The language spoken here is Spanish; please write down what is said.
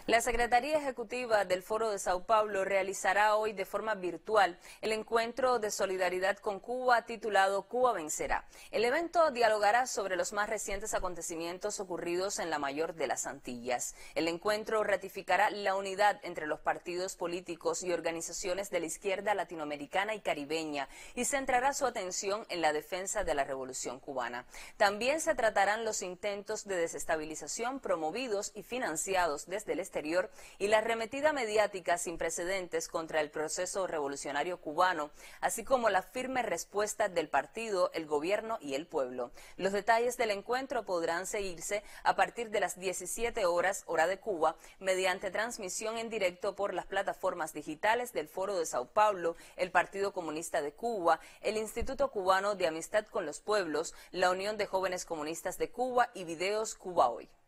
La Secretaría Ejecutiva del Foro de Sao Paulo realizará hoy de forma virtual el encuentro de solidaridad con Cuba titulado Cuba Vencerá. El evento dialogará sobre los más recientes acontecimientos ocurridos en la mayor de las Antillas. El encuentro ratificará la unidad entre los partidos políticos y organizaciones de la izquierda latinoamericana y caribeña y centrará su atención en la defensa de la revolución cubana. También se tratarán los intentos de desestabilización promovidos y financiados desde el exterior y la arremetida mediática sin precedentes contra el proceso revolucionario cubano, así como la firme respuesta del partido, el gobierno y el pueblo. Los detalles del encuentro podrán seguirse a partir de las 17 horas, hora de Cuba, mediante transmisión en directo por las plataformas digitales del Foro de Sao Paulo, el Partido Comunista de Cuba, el Instituto Cubano de Amistad con los Pueblos, la Unión de Jóvenes Comunistas de Cuba y Videos Cuba Hoy.